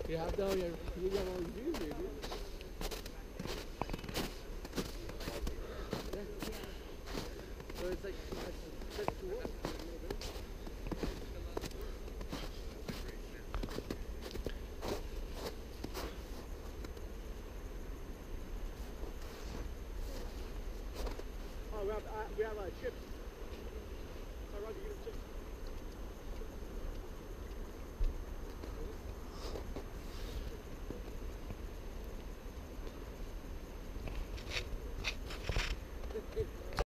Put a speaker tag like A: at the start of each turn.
A: You have down your, you got all you do, baby. Yeah. So it's like, that's to work. Oh, we have chips. So Roger, you get chips.